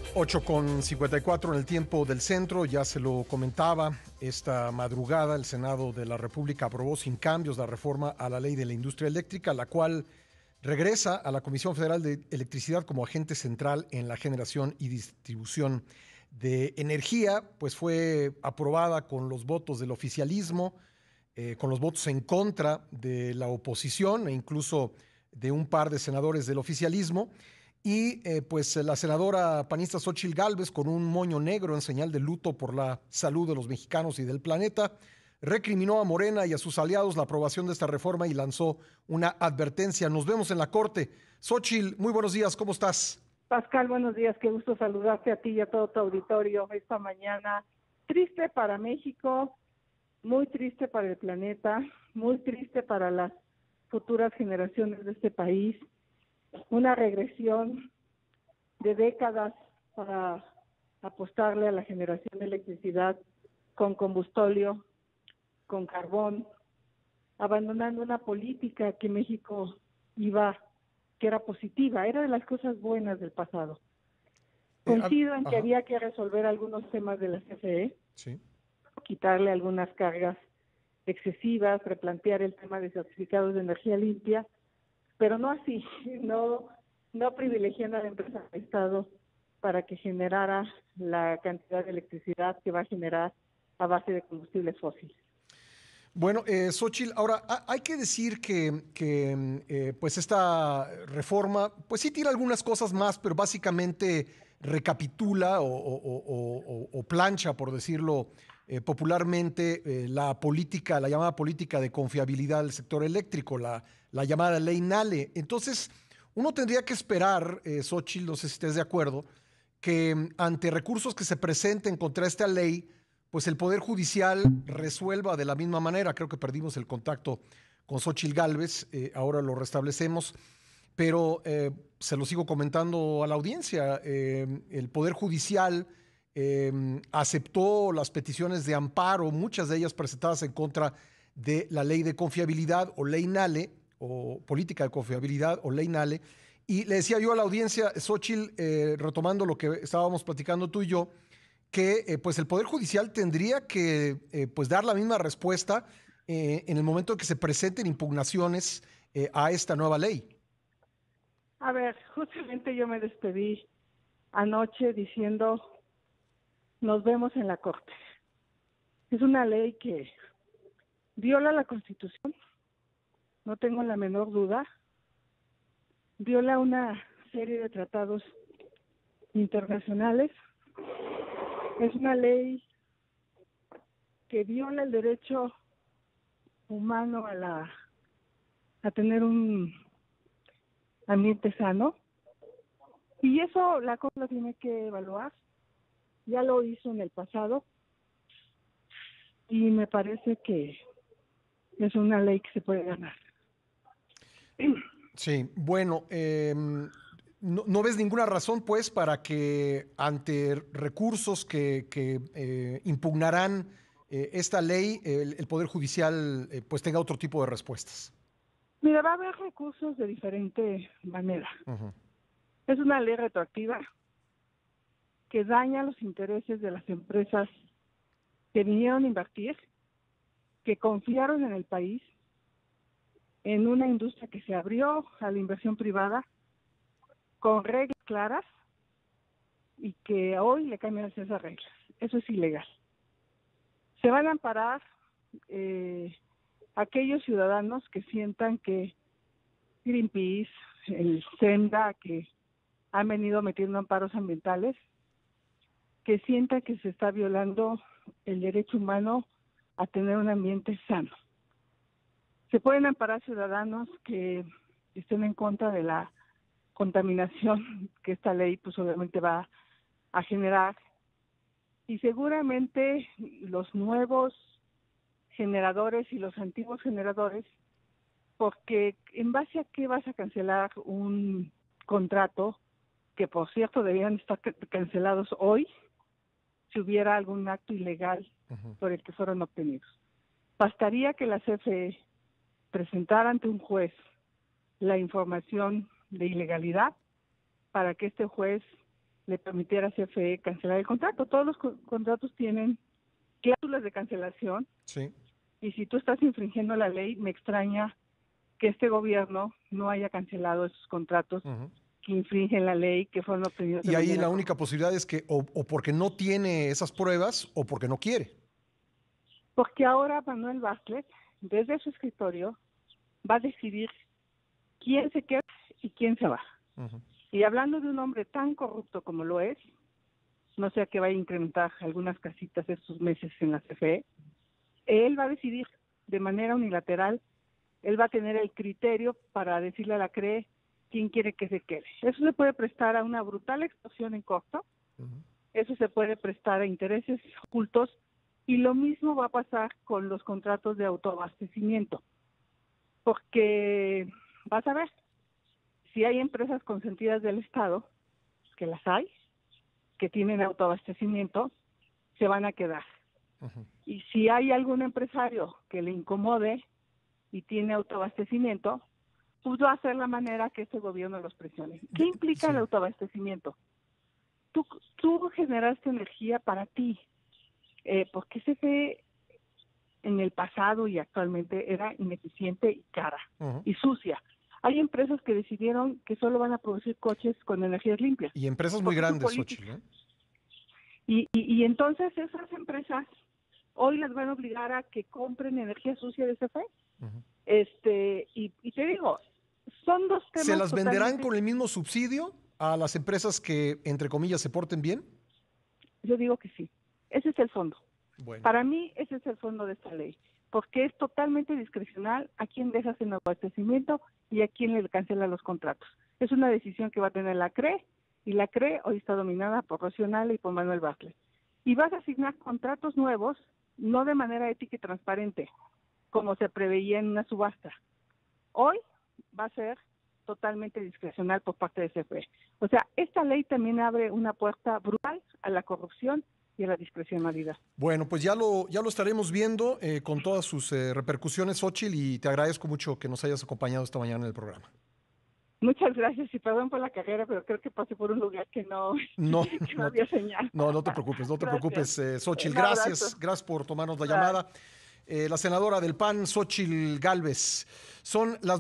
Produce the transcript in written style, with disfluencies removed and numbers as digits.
8:54 en el tiempo del centro, ya se lo comentaba, esta madrugada el Senado de la República aprobó sin cambios la reforma a la ley de la industria eléctrica, la cual regresa a la Comisión Federal de Electricidad como agente central en la generación y distribución de energía, pues fue aprobada con los votos del oficialismo, con los votos en contra de la oposición e incluso de un par de senadores del oficialismo. Y pues la senadora panista Xóchitl Gálvez, con un moño negro en señal de luto por la salud de los mexicanos y del planeta, recriminó a Morena y a sus aliados la aprobación de esta reforma y lanzó una advertencia. Nos vemos en la corte. Xóchitl, muy buenos días, ¿cómo estás? Pascal, buenos días, qué gusto saludarte a ti y a todo tu auditorio esta mañana. Triste para México, muy triste para el planeta, muy triste para las futuras generaciones de este país. Una regresión de décadas para apostarle a la generación de electricidad con combustóleo, con carbón, abandonando una política que México que era positiva, era de las cosas buenas del pasado. Coincido en que había que resolver algunos temas de la CFE, sí, quitarle algunas cargas excesivas, replantear el tema de certificados de energía limpia, pero no así, no privilegiando a la empresa del Estado para que generara la cantidad de electricidad que va a generar a base de combustibles fósiles. Bueno, Xóchitl, ahora hay que decir que pues esta reforma, pues sí tira algunas cosas más, pero básicamente recapitula o plancha, por decirlo popularmente, la política, la llamada política de confiabilidad del sector eléctrico, la llamada ley NALE. Entonces, uno tendría que esperar, Xóchitl, no sé si estés de acuerdo, que ante recursos que se presenten contra esta ley, pues el Poder Judicial resuelva de la misma manera. Creo que perdimos el contacto con Xóchitl Gálvez, ahora lo restablecemos, pero se lo sigo comentando a la audiencia. El Poder Judicial aceptó las peticiones de amparo, muchas de ellas presentadas en contra de la ley de confiabilidad o ley NALE, o política de confiabilidad o ley NALE, y le decía yo a la audiencia, Xóchitl, retomando lo que estábamos platicando tú y yo, que pues el Poder Judicial tendría que pues dar la misma respuesta en el momento en que se presenten impugnaciones a esta nueva ley. A ver, justamente yo me despedí anoche diciendo, nos vemos en la Corte. Es una ley que viola la Constitución, no tengo la menor duda, viola una serie de tratados internacionales, es una ley que viola el derecho humano a tener un ambiente sano, y eso la Corte lo tiene que evaluar. Ya lo hizo en el pasado y me parece que es una ley que se puede ganar. Sí, bueno, no ves ninguna razón, pues, para que ante recursos que impugnarán esta ley, el Poder Judicial pues tenga otro tipo de respuestas. Mira, va a haber recursos de diferente manera. Uh-huh. Es una ley retroactiva que daña los intereses de las empresas que vinieron a invertir, que confiaron en el país, en una industria que se abrió a la inversión privada con reglas claras y que hoy le cambian esas reglas. Eso es ilegal. Se van a amparar aquellos ciudadanos que sientan que Greenpeace, el SEMDA, que han venido metiendo amparos ambientales, que sientan que se está violando el derecho humano a tener un ambiente sano. Se pueden amparar ciudadanos que estén en contra de la contaminación que esta ley pues obviamente va a generar, y seguramente los nuevos generadores y los antiguos generadores, porque en base a qué vas a cancelar un contrato que por cierto deberían estar cancelados hoy si hubiera algún acto ilegal por el que fueron obtenidos. Bastaría que la CFE presentara ante un juez la información de ilegalidad para que este juez le permitiera a CFE cancelar el contrato. Todos los contratos tienen cláusulas de cancelación. Sí. Y si tú estás infringiendo la ley, me extraña que este gobierno no haya cancelado esos contratos que infringen la ley, que fueron obtenidos. Y ahí la única posibilidad es que o porque no tiene esas pruebas o porque no quiere. Porque ahora Manuel Bartlett, desde su escritorio, va a decidir quién se queda y quién se va. Y hablando de un hombre tan corrupto como lo es, no sé a qué va a incrementar algunas casitas estos meses en la CFE, él va a decidir de manera unilateral, él va a tener el criterio para decirle a la CRE quién quiere que se quede. Eso se puede prestar a una brutal extorsión en costo, eso se puede prestar a intereses ocultos, y lo mismo va a pasar con los contratos de autoabastecimiento, porque vas a ver, si hay empresas consentidas del Estado, que las hay, que tienen autoabastecimiento, se van a quedar. Y si hay algún empresario que le incomode y tiene autoabastecimiento, pues va a ser la manera que este gobierno los presione. ¿Qué implica el autoabastecimiento? Tú generaste energía para ti, porque CFE en el pasado y actualmente era ineficiente y cara y sucia. Hay empresas que decidieron que solo van a producir coches con energías limpias. Y empresas muy grandes, Xochitl, ¿eh? Y entonces esas empresas hoy las van a obligar a que compren energía sucia de CFE. Y te digo, son dos temas. ¿Se las venderán con el mismo subsidio a las empresas que, entre comillas, se porten bien? Yo digo que sí. Ese es el fondo. Bueno. Para mí, ese es el fondo de esta ley, porque es totalmente discrecional a quién dejas en abastecimiento y a quién le cancela los contratos. Es una decisión que va a tener la CRE, y la CRE hoy está dominada por Rocío Nale y por Manuel Bartlett. Y vas a asignar contratos nuevos, no de manera ética y transparente, como se preveía en una subasta. Hoy va a ser totalmente discrecional por parte de CFE. O sea, esta ley también abre una puerta brutal a la corrupción y a la discrecionalidad. Bueno, pues ya lo estaremos viendo con todas sus repercusiones, Xochitl, y te agradezco mucho que nos hayas acompañado esta mañana en el programa. Muchas gracias y perdón por la carrera, pero creo que pasé por un lugar que no había señal. No te preocupes, Xochitl. Gracias por tomarnos la llamada. La senadora del PAN, Xochitl Gálvez. Son las